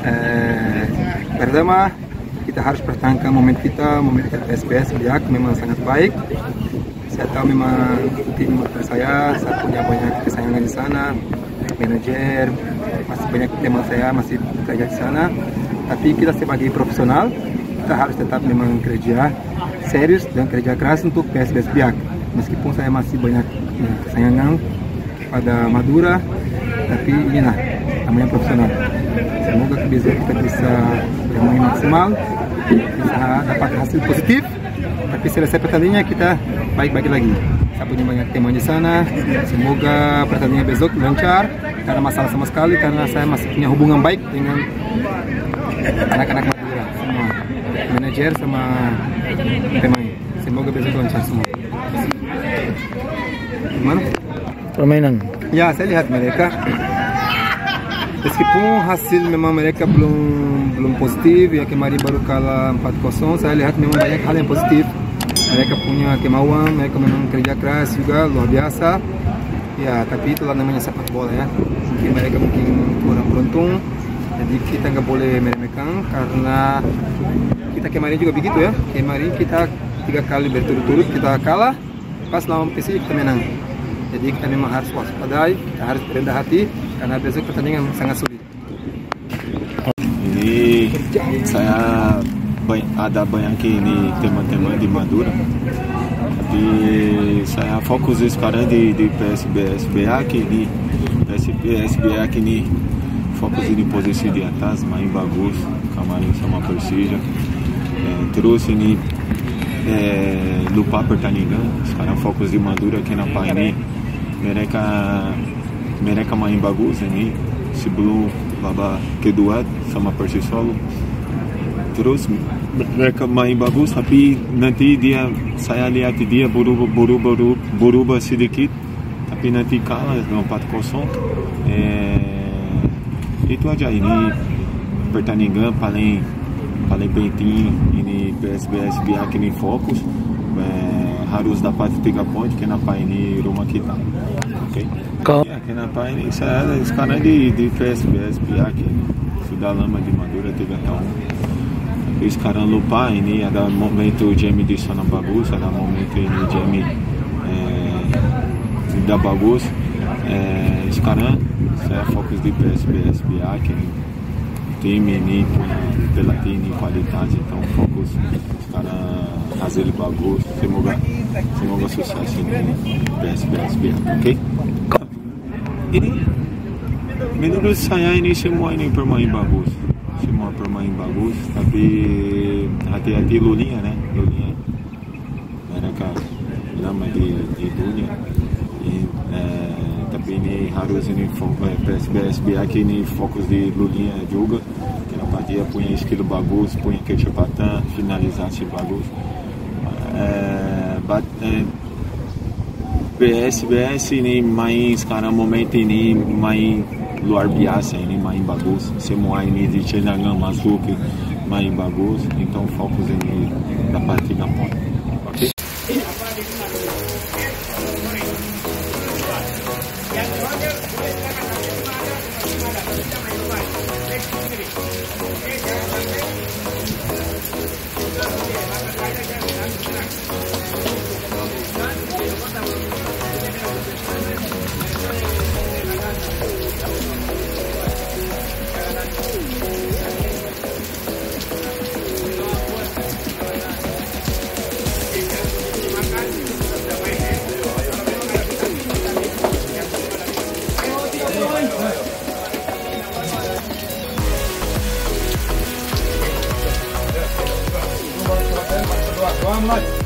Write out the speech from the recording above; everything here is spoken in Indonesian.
Pertama, kita harus pertahankan momen PSBS Biak memang sangat baik. Saya tahu memang tim saya punya banyak kesayangan di sana, manajer, masih banyak teman saya masih kerja di sana. Tapi kita sebagai profesional, kita harus tetap memang kerja serius dan kerja keras untuk PSBS Biak. Meskipun saya masih banyak kesayangan pada Madura, tapi inilah namanya profesional. Semoga kita bisa bermain maksimal, bisa dapat hasil positif. Tapi selesai pertandingannya kita baik-baik lagi. Saya punya banyak teman di sana. Semoga pertandingan besok lancar. Karena masalah sama sekali, karena saya masih punya hubungan baik dengan anak-anak Madura semua, manajer sama pemain. Semoga besok lancar semua. Gimana? Permainan? Ya, saya lihat mereka. Meskipun hasil memang mereka belum positif, ya kemarin baru kalah 4-0, saya lihat memang banyak hal yang positif. Mereka punya kemauan, mereka memang kerja keras juga, luar biasa. Ya, tapi itulah namanya sepak bola ya. Mungkin mereka kurang beruntung, jadi kita nggak boleh meremehkan karena kita kemarin juga begitu ya. Kemarin kita 3 kali berturut-turut kita kalah, pas lawan PSI kita menang. Jadi kita memang harus waspadai, kita harus rendah hati karena besok pertandingan sangat sulit. Ini saya ada banyak ini teman-teman di Madura, tapi saya fokus sekarang di PSBS Baiak ini. PSBS Biak ini fokus di posisi di atas, main bagus kemarin sama Persija. Terus ini lupa pertandingan. Sekarang fokus di Madura kenapa ini mereka main bagus ini sebelum babak kedua sama Persis solo. Terus mereka main bagus, tapi nanti saya lihat dia berubah sedikit, tapi nanti kalah 4-0. Itu aja ini pertandingan paling penting ini PSBS Biak ini fokus. Harus dapat 3 poin kenapa ini rumah kita. Oke. Ya, kenapa ini saya sekarang di PSBS Biak ini sudah lama di Madura 3 tahun. Tapi sekarang lupa ini ada momento Jaime di sana bagus, ada momento ini Jaime tidak bagus. Sekarang saya fokus di PSBS Biak ini. Tim ini punya pelatih ini kualitas, então fokus sekarang hasil bagus. Semoga sukses ini PSBS Biak, oke? Ini menurut saya ini semua ini pemain bagus, tapi hati-hati lulinya, mereka lama di dunia. Tapi ini harus ini PSBS Biak ini fokus di lulinya juga. Kenapa dia punya skill bagus, punya kecepatan, finalisasi bagus. PSBS ini main sekarang moment ini main luar biasa, ini main bagus. Semua ini di jelang masuk main bagus. Então fokus ini dapat 3 poin. Oke? Muhammad